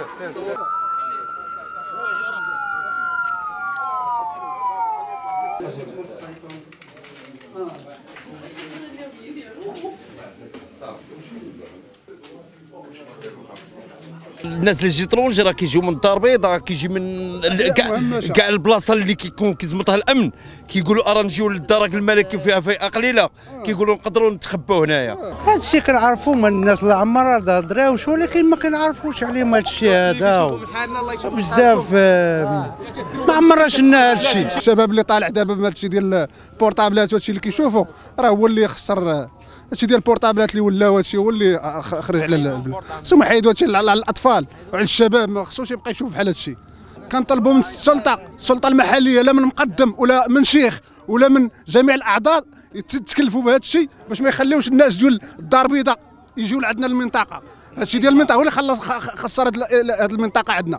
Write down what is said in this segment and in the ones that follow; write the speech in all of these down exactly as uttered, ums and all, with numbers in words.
الناس اللي جي طرونجي راه كيجيو من الدار البيضاء، كيجي من كاع البلاصه اللي كيكون كيزمطها الامن، كيقولوا ارا نجيو للدرك الملكي فيها فئه قليله، كيقولوا نقدروا نتخبوا هنايا. هذا الشيء كنعرفوا من الناس اللي عمرها دراوش، ولكن ما كنعرفوش عليهم هذا الشيء هذا بزاف. ما عمرنا شفنا هذا الشيء. الشباب اللي طالع دابا بهذا الشيء ديال البورطابلات وهذا الشيء اللي كيشوفوا راه هو اللي خسر. هادشي ديال البورطابلات اللي ولاو هادشي هو اللي خرج على البلاد. خصهم يحيدوا هادشي على الاطفال وعلى الشباب، ما خصوش يبقى يشوف بحال هادشي. كنطلبوا من السلطه السلطه المحليه، لا من مقدم ولا من شيخ ولا من جميع الاعضاء يتكلفوا بهذا الشيء باش ما يخليوش الناس ديال الدار البيضاء يجيو لعندنا المنطقه. هادشي ديال المنطقه هو اللي خلص خسر هذه المنطقه عندنا.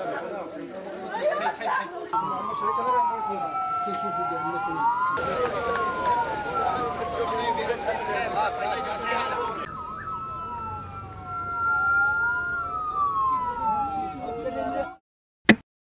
كيشوفوا